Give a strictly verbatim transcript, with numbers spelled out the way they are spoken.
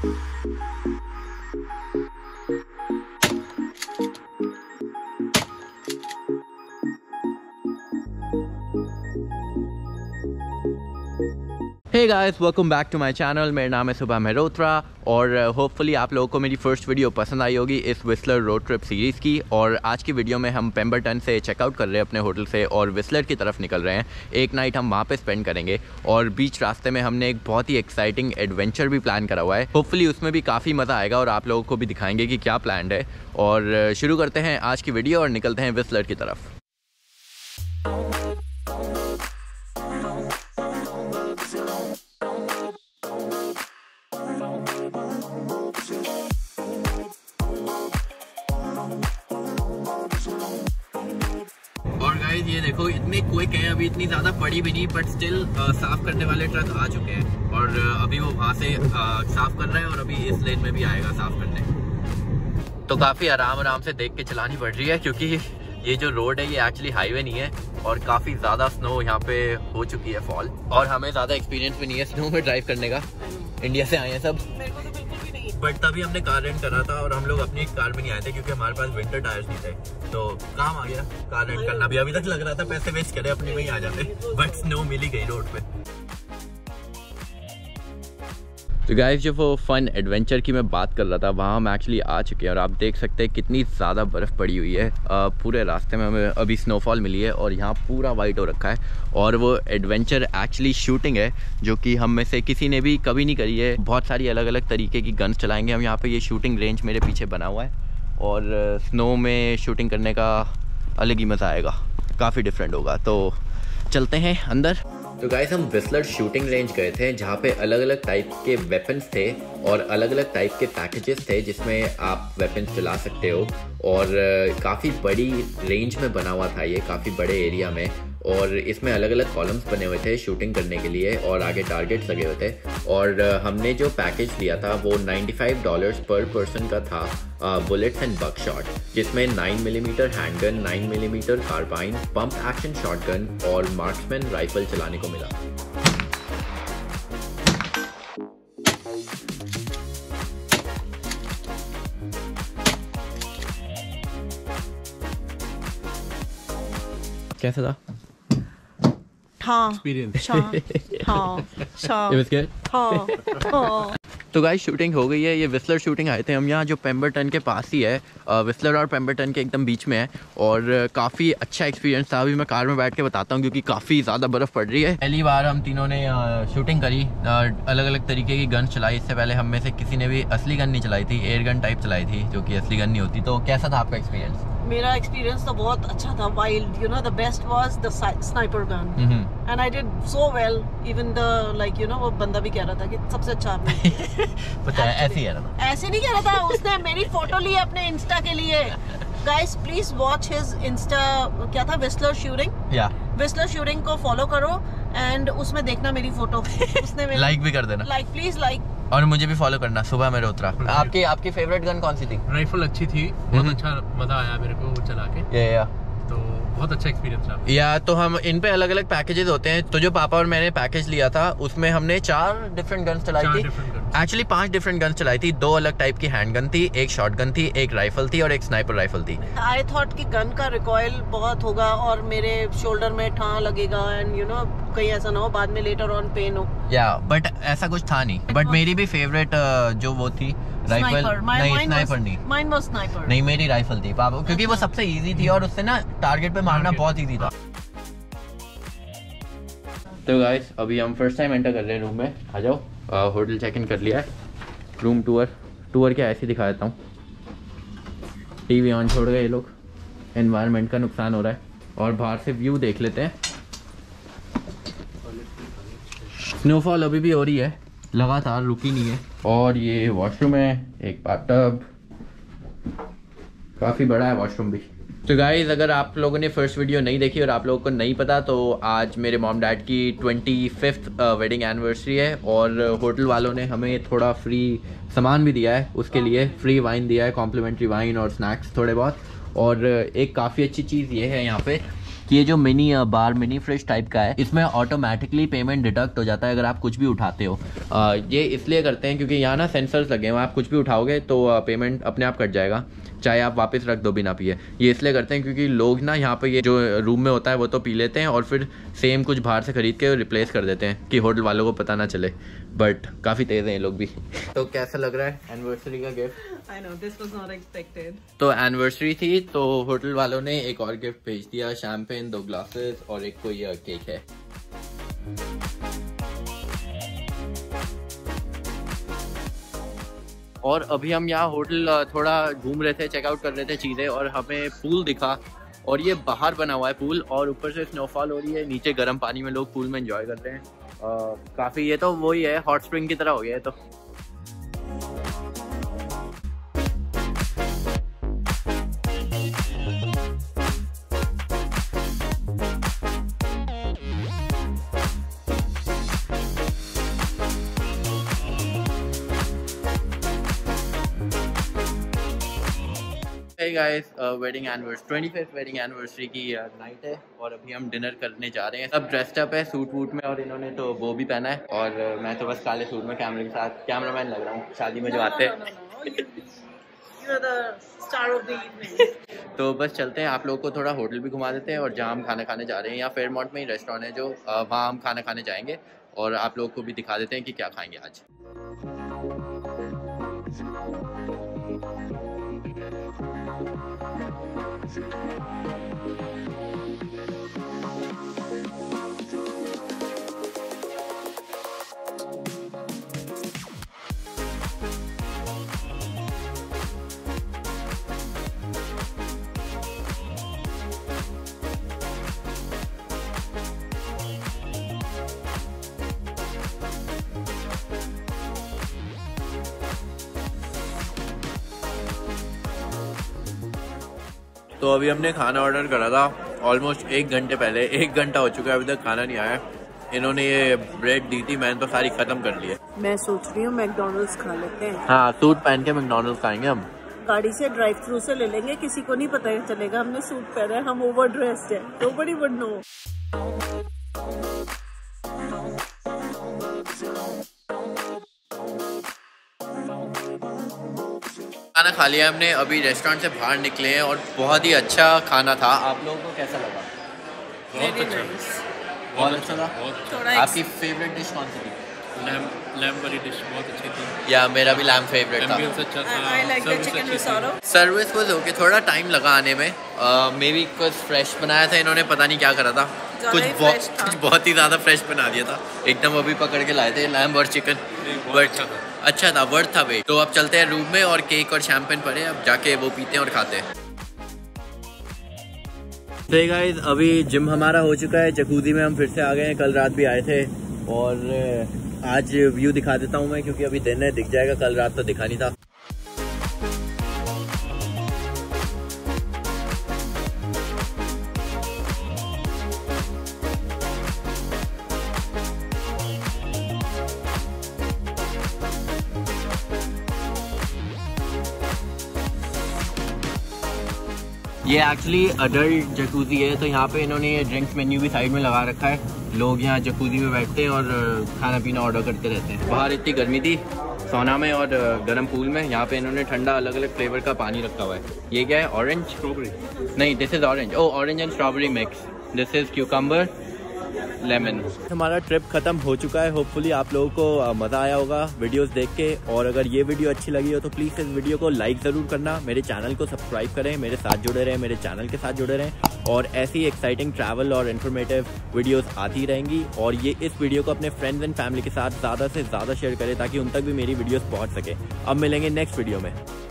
Hey guys, welcome back to my channel. मेरा नाम है सुबह मेहरोत्रा और होपफुली आप लोगों को मेरी फर्स्ट वीडियो पसंद आई होगी इस विस्लर रोड ट्रिप सीरीज़ की। और आज की वीडियो में हम पेम्बरटन से चेकआउट कर रहे हैं अपने होटल से और विस्लर की तरफ निकल रहे हैं। एक नाइट हम वहाँ पे स्पेंड करेंगे और बीच रास्ते में हमने एक बहुत ही एक्साइटिंग एडवेंचर भी प्लान करा हुआ है। होपफुली उसमें भी काफ़ी मज़ा आएगा और आप लोगों को भी दिखाएंगे कि क्या प्लान है। और शुरू करते हैं आज की वीडियो और निकलते हैं विस्लर की तरफ। ये देखो इतने क्विक है, अभी इतनी ज़्यादा पड़ी भी नहीं, बट स्टिल साफ करने वाले ट्रक आ चुके हैं और अभी वो वहाँ से आ, साफ कर रहा है और अभी इस लेन में भी आएगा साफ करने। तो काफ़ी आराम आराम से देख के चलानी पड़ रही है क्योंकि ये जो रोड है ये एक्चुअली हाईवे नहीं है और काफ़ी ज़्यादा स्नो यहाँ पे हो चुकी है फॉल। और हमें ज़्यादा एक्सपीरियंस भी नहीं है स्नो में ड्राइव करने का, इंडिया से आए हैं सब, बट तभी हमने कार रेंट करा था और हम लोग अपनी कार में नहीं आए थे क्योंकि हमारे पास विंटर टायर्स नहीं थे, तो काम आ गया कार रेंट करना भी। अभी तक लग रहा था पैसे वेस्ट करे अपने में ही आ जाते, बट स्नो मिली गई रोड पे। तो गाइस, जो वो फन एडवेंचर की मैं बात कर रहा था वहाँ हम एक्चुअली आ चुके हैं और आप देख सकते हैं कितनी ज़्यादा बर्फ़ पड़ी हुई है। आ, पूरे रास्ते में हमें अभी स्नोफॉल मिली है और यहाँ पूरा वाइट हो रखा है। और वो एडवेंचर एक्चुअली शूटिंग है जो कि हम में से किसी ने भी कभी नहीं करी है। बहुत सारी अलग अलग तरीके की गन्स चलाएँगे हम यहाँ पर। ये शूटिंग रेंज मेरे पीछे बना हुआ है और स्नो में शूटिंग करने का अलग ही मज़ा आएगा, काफ़ी डिफरेंट होगा। तो चलते हैं अंदर। तो गाइस, हम विस्लर शूटिंग रेंज गए थे जहाँ पे अलग अलग टाइप के वेपन्स थे और अलग अलग टाइप के पैकेजेस थे जिसमें आप वेपन्स चला सकते हो। और काफ़ी बड़ी रेंज में बना हुआ था ये, काफ़ी बड़े एरिया में, और इसमें अलग अलग कॉलम्स बने हुए थे शूटिंग करने के लिए और आगे टारगेट्स लगे हुए थे। और हमने जो पैकेज लिया था वो पचानवे डॉलर्स पर पर्सन का था, बुलेट्स एंड बक शॉट, जिसमें nine millimetre handgun, nine millimetre carbine, pump action shotgun और मार्क्समैन राइफल चलाने को मिला। कैसा था? हाँ, एक्सपीरियंस। हाँ, हाँ, हाँ, It was good? हाँ, हाँ। तो गाइस, शूटिंग हो गई है। ये विस्लर शूटिंग आए थे हम यहाँ, जो पेम्बरटन के पास ही है, विस्लर और पेम्बरटन के एकदम बीच में है। और काफ़ी अच्छा एक्सपीरियंस था। अभी मैं कार में बैठ के बताता हूँ क्योंकि काफ़ी ज़्यादा बर्फ़ पड़ रही है। पहली बार हम तीनों ने शूटिंग करी, अलग अलग तरीके की गन चलाई। इससे पहले हम में से किसी ने भी असली गन नहीं चलाई थी, एयर गन टाइप चलाई थी जो कि असली गन नहीं होती। तो कैसा था आपका एक्सपीरियंस? मेरा एक्सपीरियंस तो बहुत अच्छा था। Wild, you know, the best was the sniper gun and I did so well. Even the like you know वो बंदा भी कह रहा था कि सबसे अच्छा आपने पता है, ऐसे ही कह रहा था। ऐसे नहीं कह रहा था, उसने मेरी फोटो ली अपने इंस्टा के लिए। Guys, please watch his insta, क्या था, विस्लर शूटिंग। या विस्लर शूटिंग को फॉलो करो एंड उसमें देखना मेरी फोटो। उसने मेरी लाइक भी कर देना, लाइक प्लीज लाइक, और मुझे भी फॉलो करना। सुबह मेहरोत्रा। आपकी आपकी फेवरेट गन कौन सी थी? राइफल अच्छी थी, बहुत अच्छा मजा आया मेरे को वो चला के। या या तो बहुत अच्छा एक्सपीरियंस रहा। या तो हम इन पे अलग अलग पैकेजेस होते हैं। तो जो पापा और मैंने पैकेज लिया था उसमें हमने चार डिफरेंट गन्स चलाई थी। एक्चुअली पांच डिफरेंट गन्स चलाई थी। दो अलग टाइप की हैंड गन थी, एक शॉट गन थी, एक राइफल थी और एक स्नाइपर राइफल थी। आई थॉट कि गन का रिकॉइल बहुत होगा और मेरे शोल्डर में ठा लगेगा एंड यू नो कहीं ऐसा ना हो बाद में लेटर ऑन पेन हो। या बट ऐसा कुछ था नहीं। बट मेरी भी फेवरेट जो वो थी राइफल, नहीं स्नाइपर नहीं, माइन वाज स्नाइपर नहीं, मेरी राइफल थी पापा, क्योंकि वो सबसे इजी थी और उससे ना टारगेट पे मारना बहुत इजी था। तो गाइस, अभी हम फर्स्ट टाइम एंटर कर रहे हैं रूम में। आ जाओ, होटल चेक इन कर लिया है। रूम टूर टूर क्या ऐसे दिखा देता हूँ। टीवी ऑन छोड़ गए ये लोग, एनवायरनमेंट का नुकसान हो रहा है। और बाहर से व्यू देख लेते हैं। स्नोफॉल अभी भी हो रही है, लगातार रुकी नहीं है। और ये वॉशरूम है, एक बाथटब, काफ़ी बड़ा है वॉशरूम भी। तो गाइज़, अगर आप लोगों ने फर्स्ट वीडियो नहीं देखी और आप लोगों को नहीं पता, तो आज मेरे मॉम डैड की ट्वेंटी फिफ्थ वेडिंग एनिवर्सरी है और होटल वालों ने हमें थोड़ा फ्री सामान भी दिया है। उसके लिए फ्री वाइन दिया है, कॉम्प्लीमेंट्री वाइन और स्नैक्स थोड़े बहुत। और एक काफ़ी अच्छी चीज़ ये है यहाँ पे कि ये जो mini bar mini fridge type का है, इसमें ऑटोमेटिकली पेमेंट डिडक्ट हो जाता है अगर आप कुछ भी उठाते हो। आ, ये इसलिए करते हैं क्योंकि यहाँ ना सेंसर्स लगे हैं, आप कुछ भी उठाओगे तो पेमेंट अपने आप कट जाएगा, चाहे आप वापस रख दो बिना पिए। ये इसलिए करते हैं क्योंकि लोग ना यहाँ पे ये जो रूम में होता है वो तो पी लेते हैं और फिर सेम कुछ बाहर से खरीद के रिप्लेस कर देते हैं कि होटल वालों को पता ना चले, बट काफ़ी तेज़ हैं ये लोग भी। तो कैसा लग रहा है एनिवर्सरी का गिफ्ट? I know, this was not expected. तो एनिवर्सरी थी तो होटल वालों ने एक और गिफ्ट भेज दिया, शैम्पेन, दो ग्लासेस और एक कोई केक है। और अभी हम यहाँ होटल थोड़ा घूम रहे थे, चेकआउट कर रहे थे चीज़ें, और हमें पूल दिखा, और ये बाहर बना हुआ है पूल, और ऊपर से स्नोफॉल हो रही है, नीचे गर्म पानी में लोग पूल में एंजॉय कर रहे हैं। काफ़ी, ये तो वही है, हॉट स्प्रिंग की तरह हो गया है। तो Hey guys, wedding anniversary twenty fifth wedding anniversary की नाइट है और अभी हम डिनर करने जा रहे हैं। सब ड्रेस्ड अप है सूट वूट में, और इन्होंने तो वो भी पहना है, और uh, मैं तो बस काले सूट में कैमरे के साथ कैमरामैन लग रहा हूँ शादी में जो आते हैं। तो बस चलते हैं, आप लोग को थोड़ा होटल भी घुमा देते हैं, और जहाँ हम खाना खाने जा रहे हैं, यहाँ फेयरमाउंट में ही रेस्टोरेंट है जो, uh, वहाँ हम खाना खाने जाएंगे, और आप लोग को भी दिखा देते हैं कि क्या खाएंगे आज। तो अभी हमने खाना ऑर्डर करा था ऑलमोस्ट एक घंटे पहले, एक घंटा हो चुका है, अभी तक खाना नहीं आया। इन्होंने ये ब्रेड दी थी, मैंने तो सारी खत्म कर ली है। मैं सोच रही हूँ मैकडोनल्ड्स खा लेते हैं। हाँ, सूट पहन के मैकडोनल्ड्स खाएंगे हम। गाड़ी से ड्राइव थ्रू से ले लेंगे, किसी को नहीं पता चलेगा हमने सूट पहना है, हम ओवर ड्रेस्ड है, नोबडी वुड नो। खाना खा लिया हमने, अभी रेस्टोरेंट से बाहर निकले हैं, और बहुत ही अच्छा खाना था। आप लोगों को कैसा लगा? बहुत अच्छा, बहुत अच्छा था। आपकी फेवरेट डिश कौन सी थी? लैम्ब लैम्ब वाली डिश बहुत अच्छी थी। या मेरा भी लैम्ब फेवरेट था। अच्छा था। सर्विस वाज ओके, थोड़ा टाइम लगा आने में, मे बी कुछ फ्रेश बनाया था इन्होंने, पता नहीं क्या करा था, कुछ बहुत कुछ बहुत ही ज़्यादा फ्रेश बना दिया था, एकदम अभी पकड़ के लाए थे लैम्ब और चिकन, बट अच्छा था, वर्थ था भाई। तो अब चलते हैं रूम में, और केक और शैम्पेन पड़े, अब जाके वो पीते हैं और खाते हैं। तो गाइस, अभी जिम हमारा हो चुका है, जकूजी में हम फिर से आ गए हैं, कल रात भी आए थे, और आज व्यू दिखा देता हूँ मैं, क्योंकि अभी दिन है, दिख जाएगा, कल रात तो दिखा नहीं था। ये एक्चुअली अडल्ट जकूजी है, तो यहाँ पे इन्होंने ये ड्रिंक्स मेन्यू भी साइड में लगा रखा है, लोग यहाँ जकूजी में बैठते हैं और खाना पीना ऑर्डर करते रहते हैं। बाहर इतनी गर्मी थी सोना में और गर्म पूल में, यहाँ पे इन्होंने ठंडा अलग अलग फ्लेवर का पानी रखा हुआ है। ये क्या है? Orange strawberry? नहीं, this is orange. Oh, orange and strawberry mix. This is cucumber lemon. हमारा ट्रिप खत्म हो चुका है, होपफुली आप लोगों को मज़ा आया होगा वीडियोस देख के, और अगर ये वीडियो अच्छी लगी हो तो प्लीज़ इस वीडियो को लाइक ज़रूर करना, मेरे चैनल को सब्सक्राइब करें, मेरे साथ जुड़े रहें, मेरे चैनल के साथ जुड़े रहें, और ऐसी एक्साइटिंग ट्रैवल और इन्फॉर्मेटिव वीडियोस आती रहेंगी। और ये इस वीडियो को अपने फ्रेंड्स एंड फैमिली के साथ ज़्यादा से ज़्यादा शेयर करें, ताकि उन तक भी मेरी वीडियोस पहुँच सके। अब मिलेंगे नेक्स्ट वीडियो में।